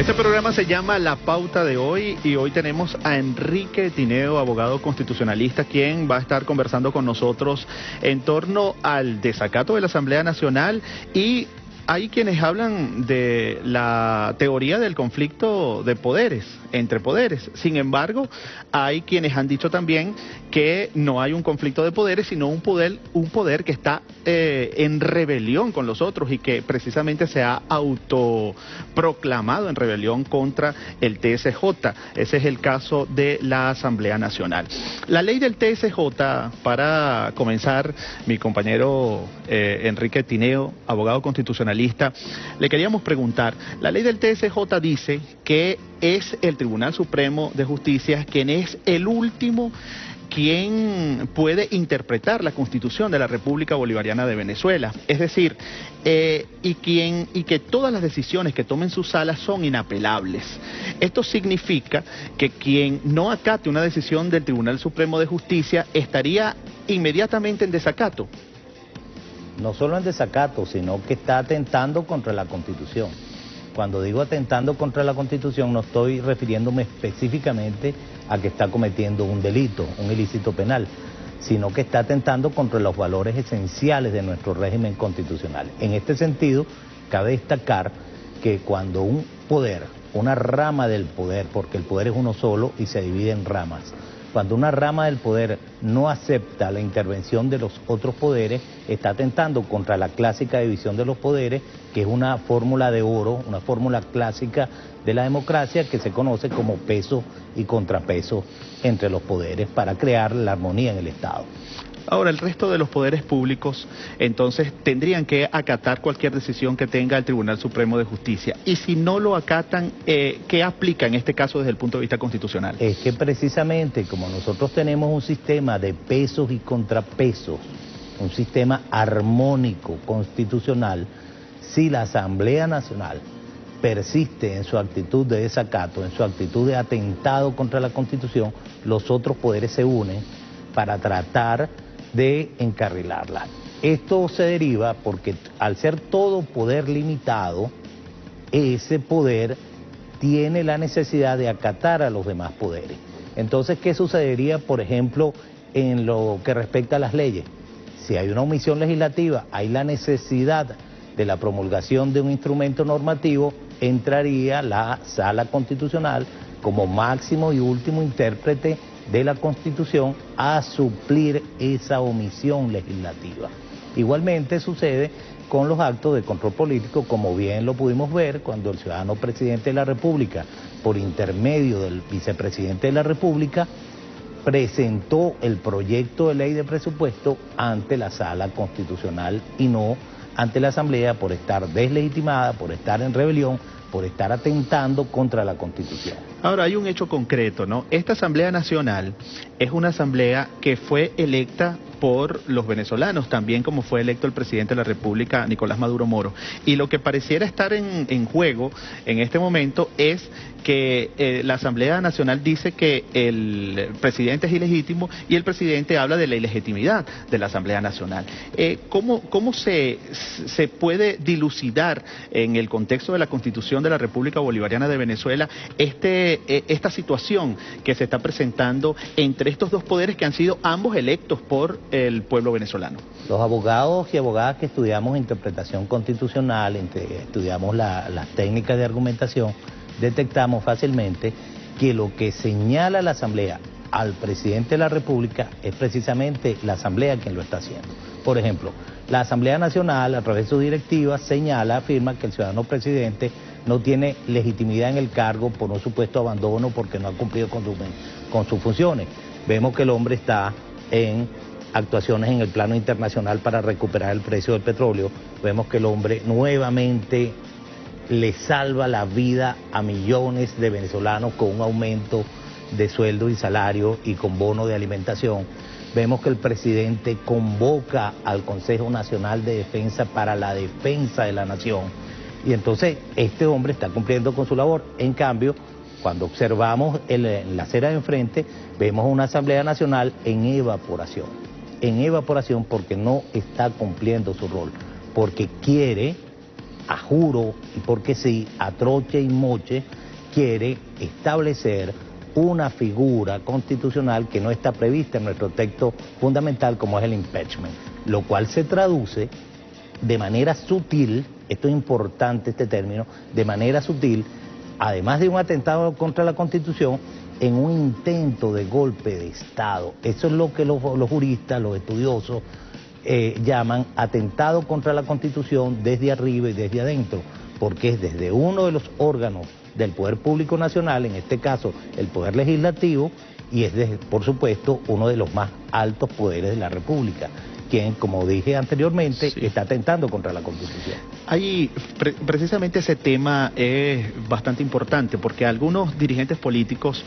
Este programa se llama La Pauta de Hoy y hoy tenemos a Enrique Tineo, abogado constitucionalista, quien va a estar conversando con nosotros en torno al desacato de la Asamblea Nacional. Y hay quienes hablan de la teoría del conflicto de poderes, entre poderes. Sin embargo, hay quienes han dicho también que no hay un conflicto de poderes, sino un poder que está en rebelión con los otros y que precisamente se ha autoproclamado en rebelión contra el TSJ. Ese es el caso de la Asamblea Nacional. La ley del TSJ, para comenzar, mi compañero Enrique Tineo, abogado constitucionalista, le queríamos preguntar, la ley del TSJ dice que es el Tribunal Supremo de Justicia quien es el último quien puede interpretar la Constitución de la República Bolivariana de Venezuela. Es decir, y que todas las decisiones que tomen sus salas son inapelables. Esto significa que quien no acate una decisión del Tribunal Supremo de Justicia estaría inmediatamente en desacato. No solo en desacato, sino que está atentando contra la Constitución. Cuando digo atentando contra la Constitución, no estoy refiriéndome específicamente a que está cometiendo un delito, un ilícito penal, sino que está atentando contra los valores esenciales de nuestro régimen constitucional. En este sentido, cabe destacar que cuando un poder, una rama del poder, porque el poder es uno solo y se divide en ramas, cuando una rama del poder no acepta la intervención de los otros poderes, está atentando contra la clásica división de los poderes, que es una fórmula de oro, una fórmula clásica de la democracia que se conoce como peso y contrapeso entre los poderes para crear la armonía en el Estado. Ahora, el resto de los poderes públicos, entonces, tendrían que acatar cualquier decisión que tenga el Tribunal Supremo de Justicia. Y si no lo acatan, ¿qué aplica en este caso desde el punto de vista constitucional? Es que precisamente como nosotros tenemos un sistema de pesos y contrapesos, un sistema armónico constitucional, si la Asamblea Nacional persiste en su actitud de desacato, en su actitud de atentado contra la Constitución, los otros poderes se unen para tratar de encarrilarla. Esto se deriva porque al ser todo poder limitado, ese poder tiene la necesidad de acatar a los demás poderes. Entonces, ¿qué sucedería, por ejemplo, en lo que respecta a las leyes? Si hay una omisión legislativa, hay la necesidad de la promulgación de un instrumento normativo, entraría la Sala Constitucional como máximo y último intérprete de la Constitución a suplir esa omisión legislativa. Igualmente sucede con los actos de control político, como bien lo pudimos ver cuando el ciudadano presidente de la República, por intermedio del vicepresidente de la República, presentó el proyecto de ley de presupuesto ante la Sala Constitucional y no ante la Asamblea por estar deslegitimada, por estar en rebelión, por estar atentando contra la Constitución. Ahora, hay un hecho concreto, ¿no? Esta Asamblea Nacional es una asamblea que fue electa por los venezolanos, también como fue electo el presidente de la República, Nicolás Maduro Moro. Y lo que pareciera estar en juego en este momento es que la Asamblea Nacional dice que el presidente es ilegítimo y el presidente habla de la ilegitimidad de la Asamblea Nacional. ¿Cómo se puede dilucidar en el contexto de la Constitución de la República Bolivariana de Venezuela esta situación que se está presentando entre estos dos poderes que han sido ambos electos por el pueblo venezolano? Los abogados y abogadas que estudiamos interpretación constitucional, estudiamos las técnicas de argumentación, detectamos fácilmente que lo que señala la Asamblea al presidente de la República es precisamente la Asamblea quien lo está haciendo. Por ejemplo, la Asamblea Nacional, a través de su directiva, afirma que el ciudadano presidente no tiene legitimidad en el cargo por un supuesto abandono porque no ha cumplido con sus funciones. Vemos que el hombre está en actuaciones en el plano internacional para recuperar el precio del petróleo. Vemos que el hombre nuevamente le salva la vida a millones de venezolanos con un aumento de sueldo y salario y con bono de alimentación. Vemos que el presidente convoca al Consejo Nacional de Defensa para la defensa de la nación. Y entonces este hombre está cumpliendo con su labor. En cambio, cuando observamos en la acera de enfrente, vemos una Asamblea Nacional en evaporación porque no está cumpliendo su rol, porque quiere a juro y porque sí, a troche y moche, quiere establecer una figura constitucional que no está prevista en nuestro texto fundamental, como es el impeachment, lo cual se traduce de manera sutil, esto es importante este término, de manera sutil, además de un atentado contra la Constitución, en un intento de golpe de Estado. Eso es lo que los juristas, los estudiosos, llaman atentado contra la Constitución desde arriba y desde adentro, porque es desde uno de los órganos del Poder Público Nacional, en este caso el Poder Legislativo, y es, por supuesto, uno de los más altos poderes de la República, quien, como dije anteriormente, sí, está atentando contra la Constitución. Ahí, precisamente ese tema es bastante importante, porque algunos dirigentes políticos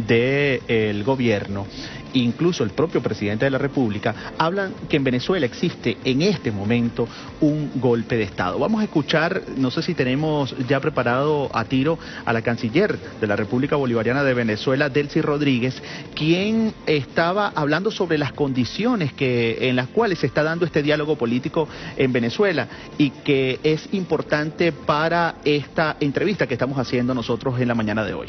del gobierno, incluso el propio presidente de la República, hablan que en Venezuela existe en este momento un golpe de Estado. Vamos a escuchar, no sé si tenemos ya preparado a tiro a la canciller de la República Bolivariana de Venezuela, Delcy Rodríguez, quien estaba hablando sobre las condiciones en las cuales se está dando este diálogo político en Venezuela y que es importante para esta entrevista que estamos haciendo nosotros en la mañana de hoy.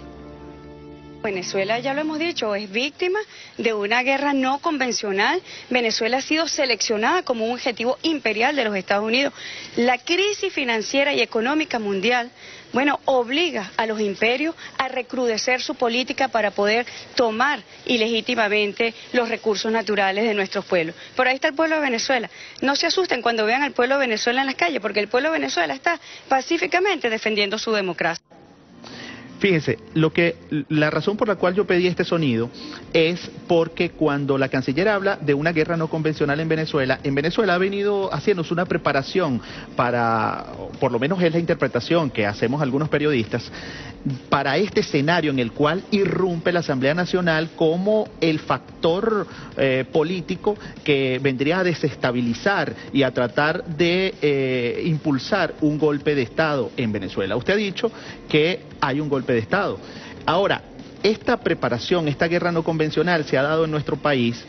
Venezuela, ya lo hemos dicho, es víctima de una guerra no convencional. Venezuela ha sido seleccionada como un objetivo imperial de los Estados Unidos. La crisis financiera y económica mundial, bueno, obliga a los imperios a recrudecer su política para poder tomar ilegítimamente los recursos naturales de nuestros pueblos. Por ahí está el pueblo de Venezuela. No se asusten cuando vean al pueblo de Venezuela en las calles, porque el pueblo de Venezuela está pacíficamente defendiendo su democracia. Fíjense, la razón por la cual yo pedí este sonido es porque cuando la canciller habla de una guerra no convencional en Venezuela ha venido haciéndose una preparación para, por lo menos es la interpretación que hacemos algunos periodistas, para este escenario en el cual irrumpe la Asamblea Nacional como el factor político que vendría a desestabilizar y a tratar de impulsar un golpe de Estado en Venezuela. Usted ha dicho que hay un golpe de Estado. Ahora, esta preparación, esta guerra no convencional se ha dado en nuestro país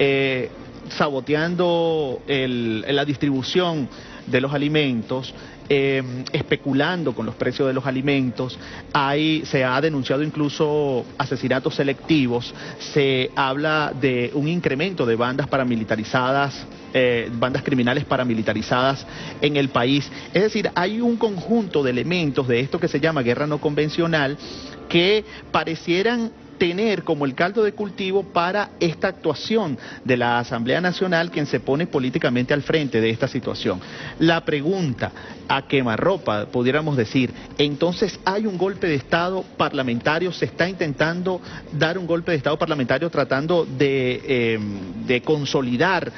saboteando la distribución de los alimentos, especulando con los precios de los alimentos. Se ha denunciado incluso asesinatos selectivos, se habla de un incremento de bandas paramilitarizadas, bandas criminales paramilitarizadas en el país. Es decir, hay un conjunto de elementos de esto que se llama guerra no convencional que parecieran tener como el caldo de cultivo para esta actuación de la Asamblea Nacional, quien se pone políticamente al frente de esta situación. La pregunta a quemarropa, pudiéramos decir, entonces hay un golpe de Estado parlamentario, se está intentando dar un golpe de Estado parlamentario tratando de consolidar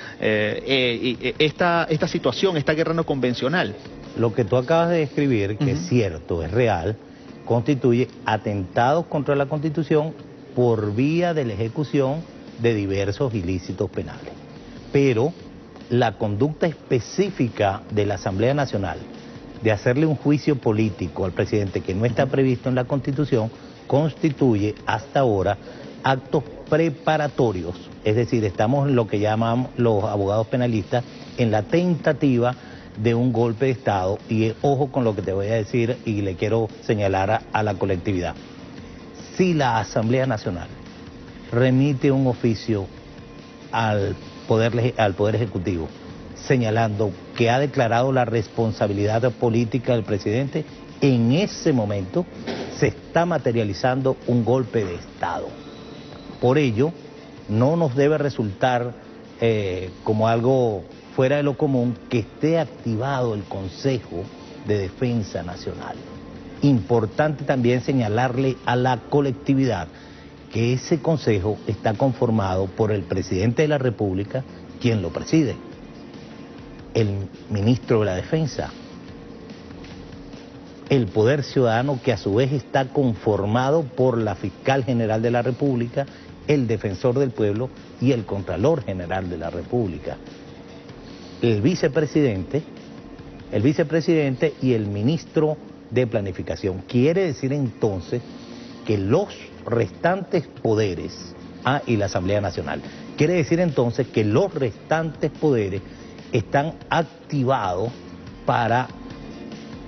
esta situación, esta guerra no convencional. Lo que tú acabas de describir, que es cierto, es real, constituye atentados contra la Constitución por vía de la ejecución de diversos ilícitos penales. Pero la conducta específica de la Asamblea Nacional de hacerle un juicio político al presidente que no está previsto en la Constitución constituye hasta ahora actos preparatorios, es decir, estamos en lo que llaman los abogados penalistas en la tentativa de un golpe de Estado. Y ojo con lo que te voy a decir y le quiero señalar a la colectividad. Si la Asamblea Nacional remite un oficio al Poder Ejecutivo señalando que ha declarado la responsabilidad política del presidente, en ese momento se está materializando un golpe de Estado. Por ello, no nos debe resultar como algo fuera de lo común que esté activado el Consejo de Defensa Nacional. Importante también señalarle a la colectividad que ese consejo está conformado por el presidente de la República, quien lo preside, el ministro de la Defensa, el Poder Ciudadano, que a su vez está conformado por la Fiscal General de la República, el Defensor del Pueblo y el Contralor General de la República. El vicepresidente y el ministro de Planificación. Quiere decir entonces que los restantes poderes, y la Asamblea Nacional, quiere decir entonces que los restantes poderes están activados para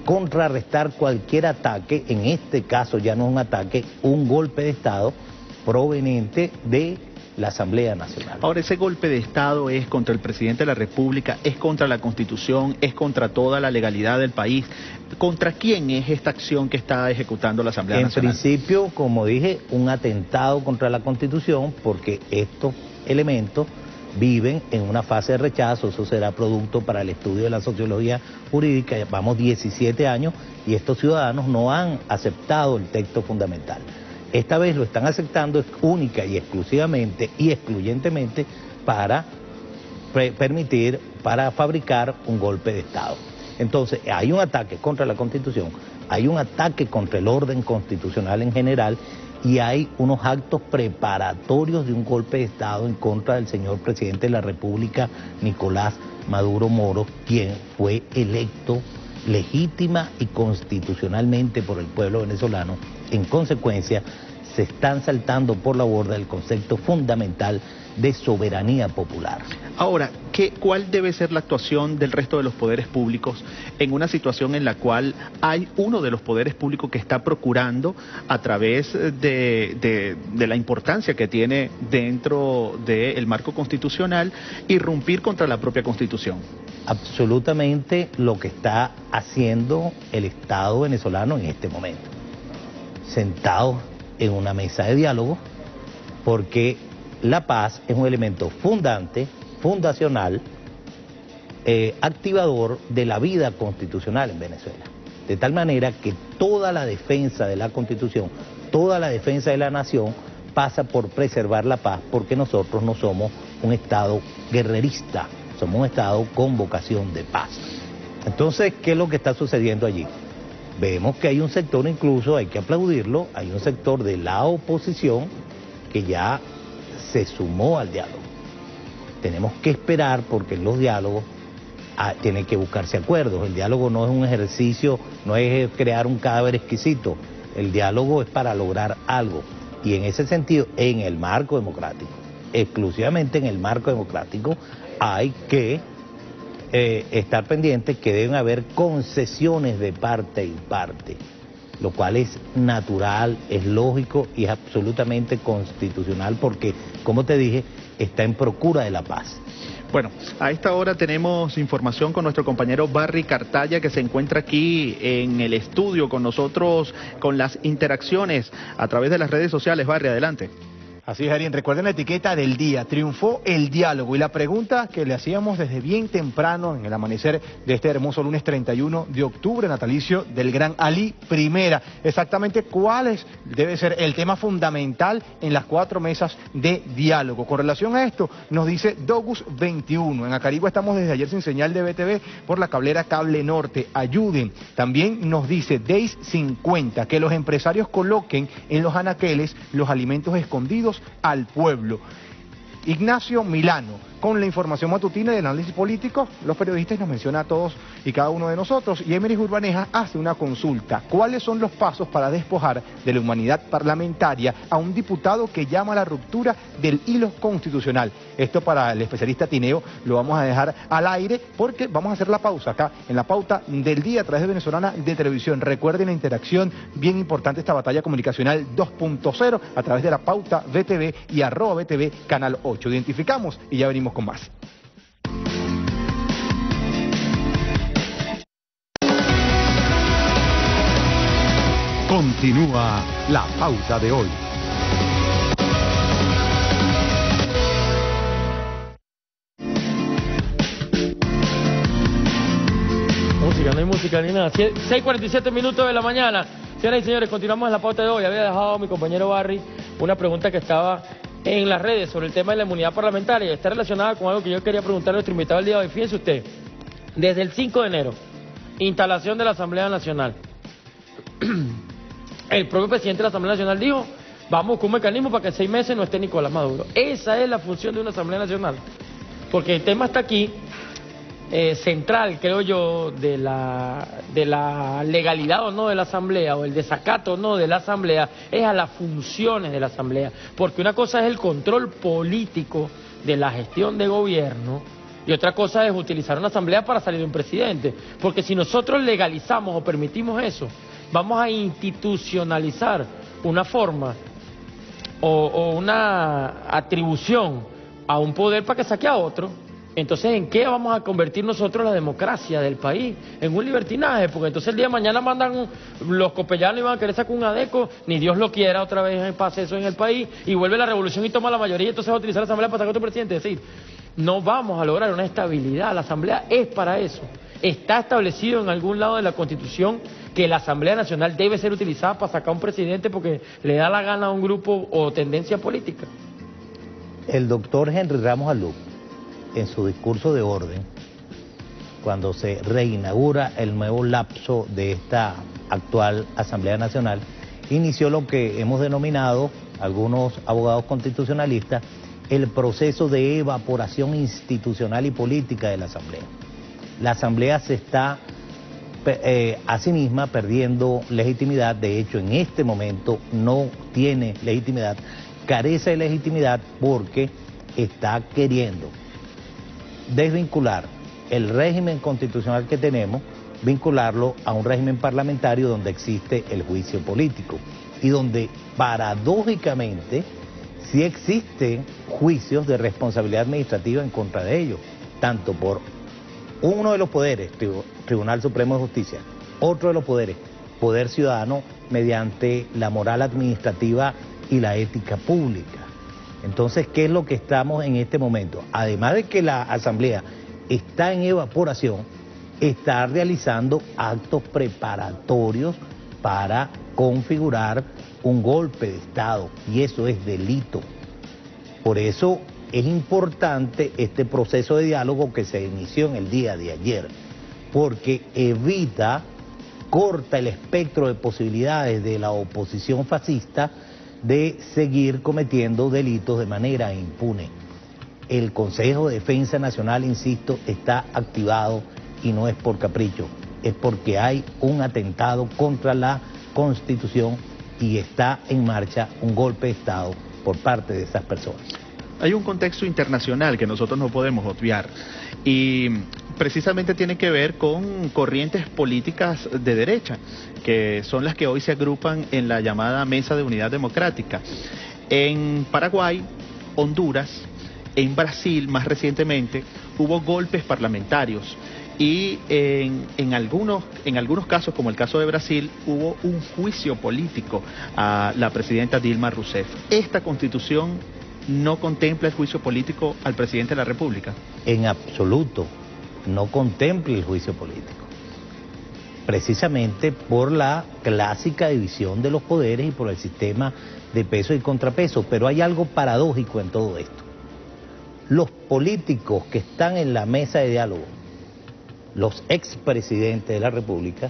contrarrestar cualquier ataque, en este caso ya no es un ataque, un golpe de Estado proveniente de la Asamblea Nacional. Ahora, ese golpe de Estado es contra el presidente de la República, es contra la Constitución, es contra toda la legalidad del país. ¿Contra quién es esta acción que está ejecutando la Asamblea Nacional? En principio, como dije, un atentado contra la Constitución, porque estos elementos viven en una fase de rechazo. Eso será producto para el estudio de la sociología jurídica. Llevamos 17 años y estos ciudadanos no han aceptado el texto fundamental. Esta vez lo están aceptando única y exclusivamente y excluyentemente para permitir, para fabricar un golpe de Estado. Entonces, hay un ataque contra la Constitución, hay un ataque contra el orden constitucional en general y hay unos actos preparatorios de un golpe de Estado en contra del señor presidente de la República, Nicolás Maduro Moro, quien fue electo legítima y constitucionalmente por el pueblo venezolano. En consecuencia, se están saltando por la borda el concepto fundamental de soberanía popular. Ahora, ¿cuál debe ser la actuación del resto de los poderes públicos en una situación en la cual hay uno de los poderes públicos que está procurando, a través de la importancia que tiene dentro del marco constitucional, irrumpir contra la propia Constitución? Absolutamente lo que está haciendo el Estado venezolano en este momento. Sentados en una mesa de diálogo, porque la paz es un elemento fundacional, activador de la vida constitucional en Venezuela. De tal manera que toda la defensa de la Constitución, toda la defensa de la nación pasa por preservar la paz, porque nosotros no somos un Estado guerrerista, somos un Estado con vocación de paz. Entonces, ¿qué es lo que está sucediendo allí? Vemos que hay un sector, incluso hay que aplaudirlo, hay un sector de la oposición que ya se sumó al diálogo. Tenemos que esperar, porque en los diálogos tienen que buscarse acuerdos. El diálogo no es un ejercicio, no es crear un cadáver exquisito. El diálogo es para lograr algo. Y en ese sentido, en el marco democrático, exclusivamente en el marco democrático, hay que estar pendientes que deben haber concesiones de parte y parte, lo cual es natural, es lógico y es absolutamente constitucional porque, como te dije, está en procura de la paz. Bueno, a esta hora tenemos información con nuestro compañero Barry Cartaya, que se encuentra aquí en el estudio con nosotros, con las interacciones a través de las redes sociales. Barry, adelante. Así es, Ariel, recuerden la etiqueta del día, triunfó el diálogo, y la pregunta que le hacíamos desde bien temprano en el amanecer de este hermoso lunes 31 de octubre, natalicio del gran Ali Primera, exactamente cuál debe ser el tema fundamental en las 4 mesas de diálogo. Con relación a esto, nos dice Dogus 21, en Acarigua estamos desde ayer sin señal de BTV por la cablera Cable Norte, ayuden. También nos dice Deis 50, que los empresarios coloquen en los anaqueles los alimentos escondidos al pueblo. Ignacio Milano, con la información matutina del análisis político, los periodistas nos menciona a todos y cada uno de nosotros, y Emery Urbaneja hace una consulta. ¿Cuáles son los pasos para despojar de la humanidad parlamentaria a un diputado que llama a la ruptura del hilo constitucional? Esto para el especialista Tineo lo vamos a dejar al aire porque vamos a hacer la pausa acá en la pauta del día a través de Venezolana de Televisión. Recuerden la interacción, bien importante esta batalla comunicacional 2.0 a través de la pauta VTV y @VTV Canal 8. Identificamos y ya venimos con más. Continúa la pauta de hoy. Música, no hay música ni nada. 6:47 minutos de la mañana. Señoras y señores, continuamos en la pauta de hoy. Había dejado a mi compañero Barry una pregunta que estaba en las redes sobre el tema de la inmunidad parlamentaria. Está relacionada con algo que yo quería preguntarle a nuestro invitado el día de hoy. Fíjense usted, desde el 5 de enero, instalación de la Asamblea Nacional. El propio presidente de la Asamblea Nacional dijo, vamos a buscar un mecanismo para que en 6 meses no esté Nicolás Maduro. Esa es la función de una Asamblea Nacional. Porque el tema está aquí, central, creo yo, de la legalidad o no de la Asamblea, o el desacato o no de la Asamblea, es a las funciones de la Asamblea. Porque una cosa es el control político de la gestión de gobierno, Y otra cosa es utilizar una asamblea para salir de un presidente. Porque si nosotros legalizamos o permitimos eso, vamos a institucionalizar una forma o una atribución a un poder para que saque a otro. Entonces, ¿en qué vamos a convertir nosotros la democracia del país? En un libertinaje, porque entonces el día de mañana mandan los copellanos y van a querer sacar un adeco, ni Dios lo quiera, otra vez pase eso en el país, y vuelve la revolución y toma la mayoría, y entonces va a utilizar la asamblea para sacar a otro presidente. Es decir, no vamos a lograr una estabilidad, la asamblea es para eso. Está establecido en algún lado de la Constitución que la Asamblea Nacional debe ser utilizada para sacar a un presidente porque le da la gana a un grupo o tendencia política. El doctor Henry Ramos Alup, en su discurso de orden, cuando se reinaugura el nuevo lapso de esta actual Asamblea Nacional, inició lo que hemos denominado, algunos abogados constitucionalistas, el proceso de evaporación institucional y política de la Asamblea. La Asamblea se está a sí misma perdiendo legitimidad. De hecho, en este momento no tiene legitimidad, carece de legitimidad porque está queriendo desvincular el régimen constitucional que tenemos, vincularlo a un régimen parlamentario donde existe el juicio político y donde paradójicamente sí existen juicios de responsabilidad administrativa en contra de ellos, tanto por uno de los poderes, Tribunal Supremo de Justicia, otro de los poderes, Poder Ciudadano, mediante la moral administrativa y la ética pública. Entonces, ¿qué es lo que estamos en este momento? Además de que la Asamblea está en evaporación, está realizando actos preparatorios para configurar un golpe de Estado, y eso es delito. Por eso es importante este proceso de diálogo que se inició en el día de ayer, porque corta el espectro de posibilidades de la oposición fascista de seguir cometiendo delitos de manera impune. El Consejo de Defensa Nacional, insisto, está activado y no es por capricho, es porque hay un atentado contra la Constitución y está en marcha un golpe de Estado por parte de esas personas. Hay un contexto internacional que nosotros no podemos obviar y precisamente tiene que ver con corrientes políticas de derecha, que son las que hoy se agrupan en la llamada Mesa de Unidad Democrática. En Paraguay, Honduras, en Brasil más recientemente, hubo golpes parlamentarios y en algunos casos, como el caso de Brasil, hubo un juicio político a la presidenta Dilma Rousseff. ¿Esta Constitución no contempla el juicio político al presidente de la República? En absoluto, no contempla el juicio político. Precisamente por la clásica división de los poderes y por el sistema de peso y contrapeso. Pero hay algo paradójico en todo esto. Los políticos que están en la mesa de diálogo, los expresidentes de la República,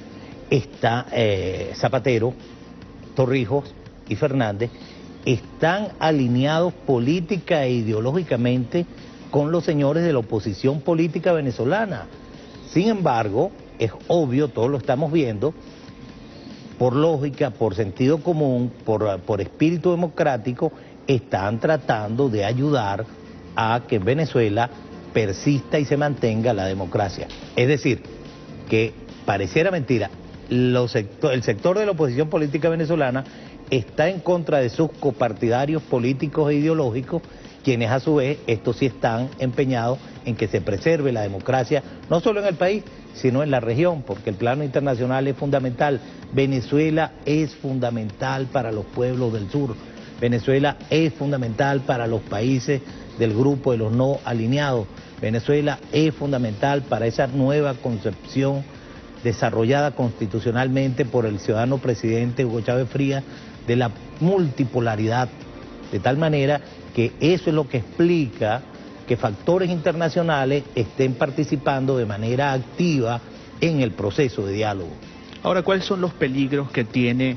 Zapatero, Torrijos y Fernández, están alineados política e ideológicamente con los señores de la oposición política venezolana. Sin embargo, es obvio, todos lo estamos viendo, por lógica, por sentido común, por espíritu democrático, están tratando de ayudar a que en Venezuela persista y se mantenga la democracia. Es decir, que pareciera mentira, el sector de la oposición política venezolana está en contra de sus copartidarios políticos e ideológicos, quienes a su vez, estos sí están empeñados en que se preserve la democracia, no solo en el país, sino en la región, porque el plano internacional es fundamental. Venezuela es fundamental para los pueblos del sur, Venezuela es fundamental para los países del grupo de los no alineados, Venezuela es fundamental para esa nueva concepción desarrollada constitucionalmente por el ciudadano presidente Hugo Chávez Frías de la multipolaridad, de tal manera que eso es lo que explica que factores internacionales estén participando de manera activa en el proceso de diálogo. Ahora, ¿cuáles son los peligros que tiene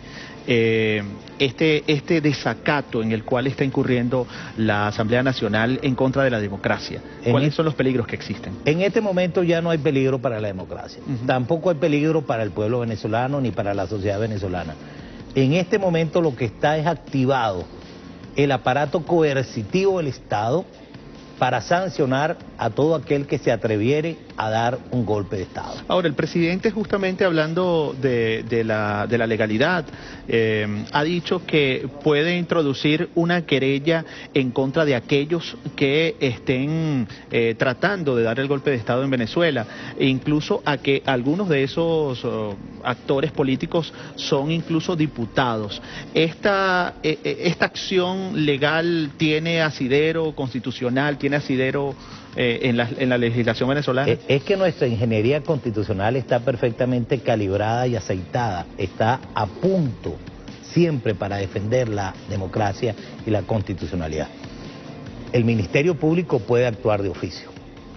este desacato en el cual está incurriendo la Asamblea Nacional en contra de la democracia? ¿Cuáles son los peligros que existen? En este momento ya no hay peligro para la democracia, tampoco hay peligro para el pueblo venezolano ni para la sociedad venezolana. En este momento lo que está es activado el aparato coercitivo del Estado para sancionar a todo aquel que se atreviere a dar un golpe de Estado. Ahora, el presidente, justamente hablando de la legalidad, ha dicho que puede introducir una querella en contra de aquellos que estén tratando de dar el golpe de Estado en Venezuela, e incluso a que algunos de esos actores políticos son incluso diputados. ¿Esta acción legal tiene asidero constitucional, tiene asidero en la legislación venezolana? Es que nuestra ingeniería constitucional está perfectamente calibrada y aceitada, está a punto siempre para defender la democracia y la constitucionalidad. El Ministerio Público puede actuar de oficio,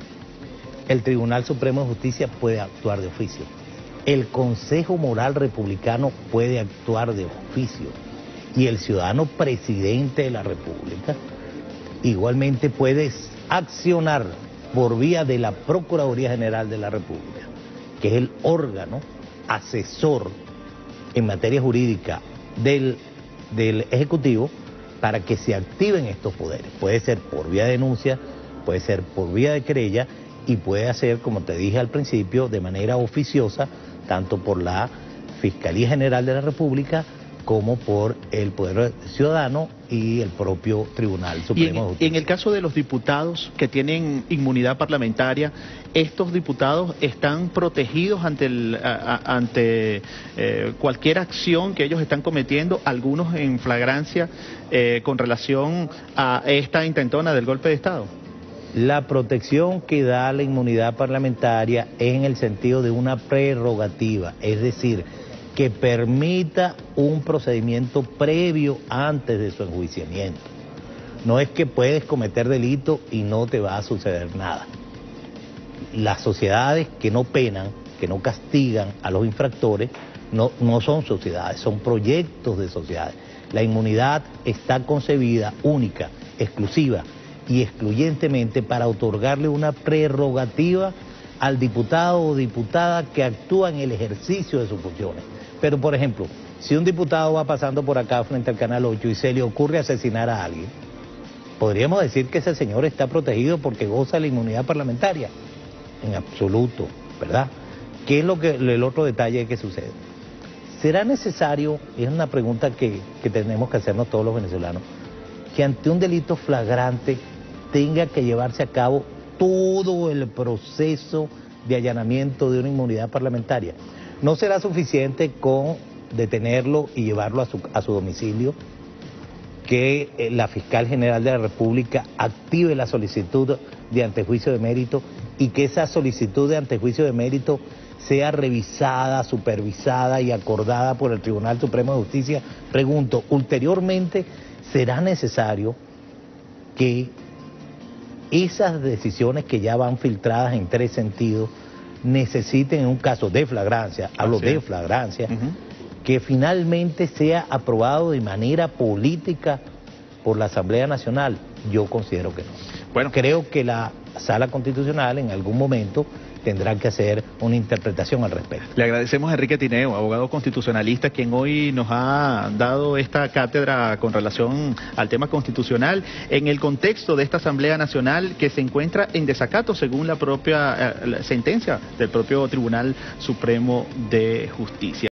el Tribunal Supremo de Justicia puede actuar de oficio, el Consejo Moral Republicano puede actuar de oficio y el ciudadano presidente de la República igualmente puede accionar por vía de la Procuraduría General de la República, que es el órgano asesor en materia jurídica del Ejecutivo, para que se activen estos poderes. Puede ser por vía de denuncia, puede ser por vía de querella y puede ser, como te dije al principio, de manera oficiosa, tanto por la Fiscalía General de la República como por el Poder Ciudadano y el propio Tribunal Supremo de Justicia. En el caso de los diputados que tienen inmunidad parlamentaria, ¿estos diputados están protegidos ante cualquier acción que ellos están cometiendo, algunos en flagrancia, con relación a esta intentona del golpe de Estado? La protección que da la inmunidad parlamentaria es en el sentido de una prerrogativa, es decir, que permita un procedimiento previo antes de su enjuiciamiento. No es que puedes cometer delito y no te va a suceder nada. Las sociedades que no penan, que no castigan a los infractores, no son sociedades, son proyectos de sociedades. La inmunidad está concebida única, exclusiva y excluyentemente para otorgarle una prerrogativa al diputado o diputada que actúa en el ejercicio de sus funciones. Pero, por ejemplo, si un diputado va pasando por acá frente al Canal 8 y se le ocurre asesinar a alguien, ¿podríamos decir que ese señor está protegido porque goza de la inmunidad parlamentaria? En absoluto, ¿verdad? ¿Qué es el otro detalle que sucede? ¿Será necesario, y es una pregunta que tenemos que hacernos todos los venezolanos, que ante un delito flagrante tenga que llevarse a cabo todo el proceso de allanamiento de una inmunidad parlamentaria? ¿No será suficiente con detenerlo y llevarlo a su domicilio? Que la Fiscal General de la República active la solicitud de antejuicio de mérito y que esa solicitud de antejuicio de mérito sea revisada, supervisada y acordada por el Tribunal Supremo de Justicia. Pregunto, ulteriormente, ¿será necesario que esas decisiones que ya van filtradas en tres sentidos necesiten, en un caso de flagrancia, hablo de flagrancia, que finalmente sea aprobado de manera política por la Asamblea Nacional? Yo considero que no. Bueno, creo que la Sala Constitucional en algún momento tendrá que hacer una interpretación al respecto. Le agradecemos a Enrique Tineo, abogado constitucionalista, quien hoy nos ha dado esta cátedra con relación al tema constitucional en el contexto de esta Asamblea Nacional que se encuentra en desacato según la propia sentencia del propio Tribunal Supremo de Justicia.